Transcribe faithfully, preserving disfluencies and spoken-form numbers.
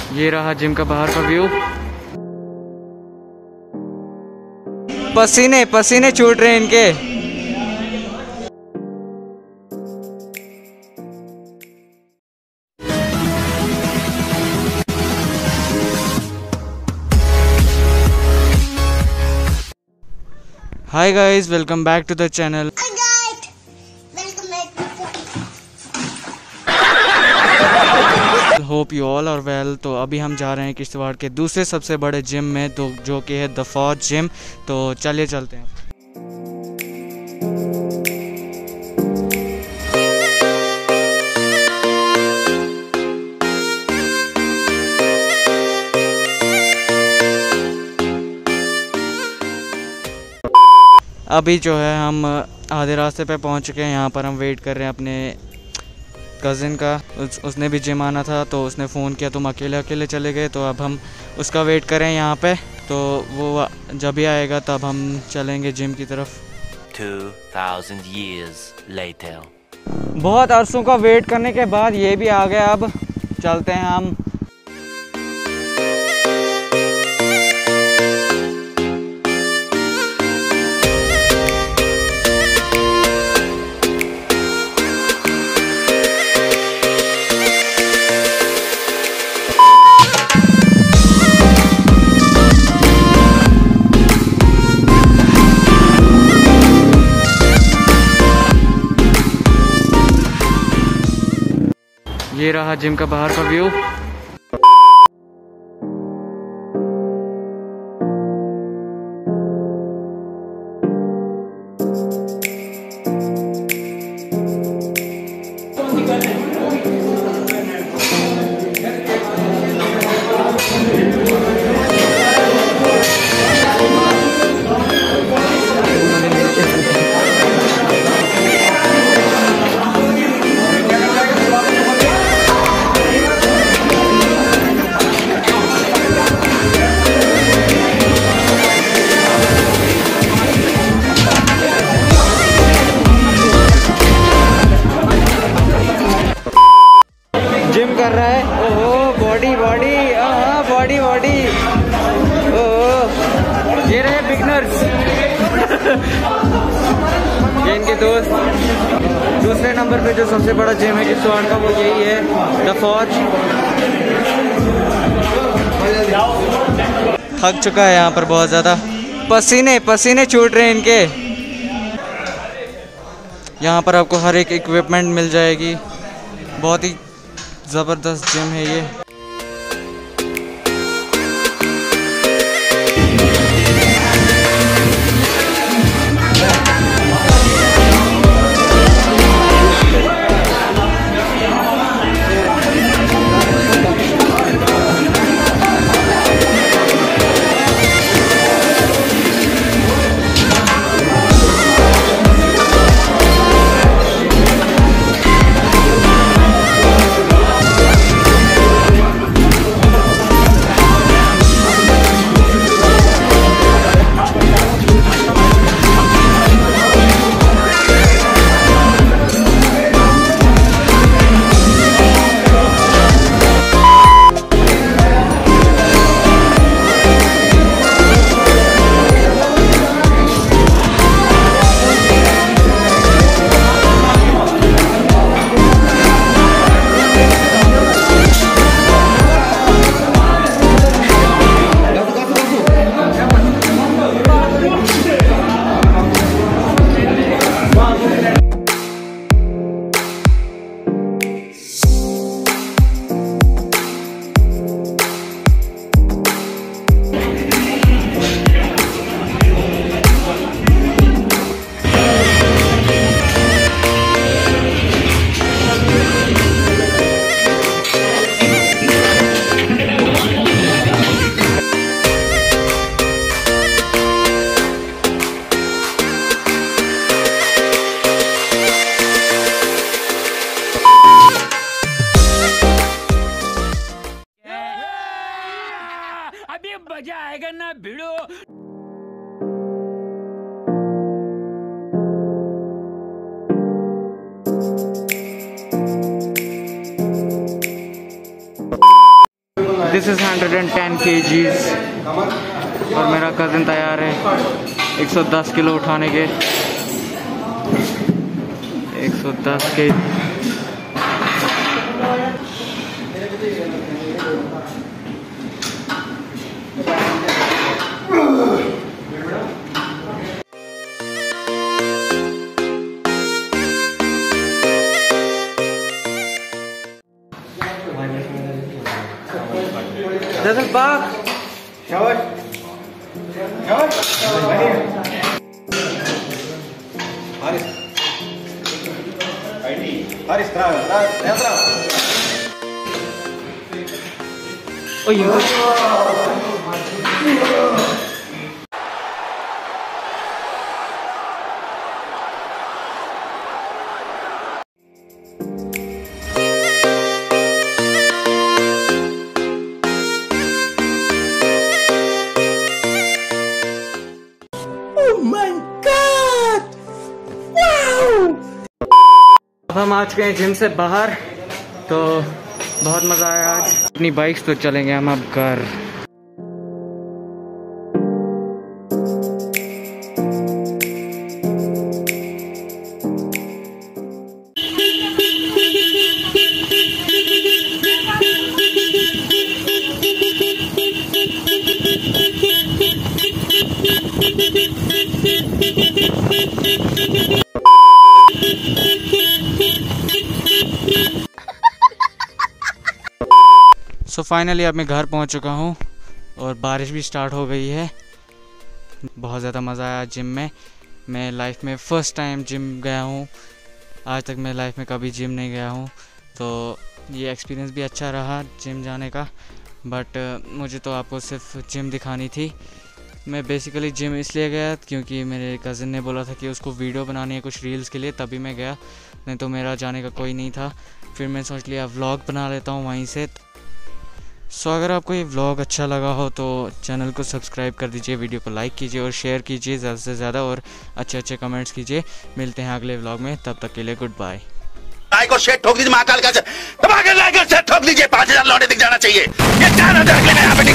ये रहा जिम का बाहर का व्यू। पसीने पसीने छूट रहे हैं इनके। Hi guys, welcome back to the channel. Hope you all are well. तो अभी हम जा रहे हैं किश्तवाड़ के दूसरे सबसे बड़े जिम में, तो जो कि है द फौज जिम। तो चलिए चलते हैं। अभी जो है हम आधे रास्ते पे पहुंच चुके हैं। यहाँ पर हम वेट कर रहे हैं अपने कज़िन का। उस, उसने भी जिम आना था, तो उसने फ़ोन किया तुम अकेले अकेले चले गए, तो अब हम उसका वेट करें यहाँ पे। तो वो जब भी आएगा तब हम चलेंगे जिम की तरफ। two thousand years later. बहुत अरसों का वेट करने के बाद ये भी आ गया। अब चलते हैं हम। ये रहा जिम का बाहर का व्यू। कर रहा है। ओहो बॉडी बॉडी, हाँ बॉडी बॉडी। ओहो ये रहे बिगनर्स। ये इनके दोस्त। दूसरे नंबर पे जो सबसे बड़ा जिम है किश्तवाड़ का, वो यही है, द फौज। थक चुका है यहाँ पर बहुत ज़्यादा। पसीने पसीने छूट रहे हैं इनके। यहाँ पर आपको हर एक इक्विपमेंट मिल जाएगी। बहुत ही ज़बरदस्त जिम है ये। मजा आएगा ना भिड़ो। This is hundred and ten KGs और मेरा कज़न तैयार है एक सौ दस किलो उठाने के। एक सौ दस के This is Bach. Shower. Shower. Haris. Haris, trava, trava, trava. Oh, you. अब हम आ चुके हैं जिम से बाहर, तो बहुत मज़ा आया आज। अपनी बाइक्स तो चलेंगे हम अब घर। सो फाइनली अब मैं घर पहुंच चुका हूं और बारिश भी स्टार्ट हो गई है। बहुत ज़्यादा मज़ा आया जिम में। मैं लाइफ में फ़र्स्ट टाइम जिम गया हूं। आज तक मैं लाइफ में कभी जिम नहीं गया हूं, तो ये एक्सपीरियंस भी अच्छा रहा जिम जाने का। बट मुझे तो आपको सिर्फ जिम दिखानी थी। मैं बेसिकली जिम इसलिए गया क्योंकि मेरे कज़न ने बोला था कि उसको वीडियो बनानी है कुछ रील्स के लिए, तभी मैं गया, नहीं तो मेरा जाने का कोई नहीं था। फिर मैं सोच लिया व्लॉग बना लेता हूँ वहीं से। सो so, अगर आपको ये व्लॉग अच्छा लगा हो तो चैनल को सब्सक्राइब कर दीजिए, वीडियो को लाइक कीजिए और शेयर कीजिए ज़्यादा से ज़्यादा, और अच्छे अच्छे कमेंट्स कीजिए। मिलते हैं अगले व्लॉग में, तब तक के लिए गुड बाय। लाइक और शेयर ठोक दीजिए, महाकाल का दबा के लाइक और शेयर ठोक दीजिए। पाँच हजार लौटे दिख जाना चाहिए। ये चार हजार